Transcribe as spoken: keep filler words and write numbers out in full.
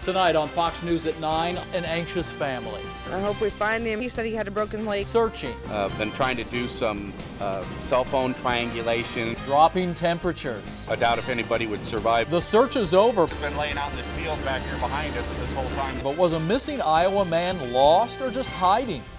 Tonight on Fox News at nine, an anxious family. I hope we find him. He said he had a broken leg. Searching. Uh, been trying to do some uh, cell phone triangulation. Dropping temperatures. I doubt if anybody would survive. The search is over. He's been laying out in this field back here behind us this whole time. But was a missing Iowa man lost or just hiding?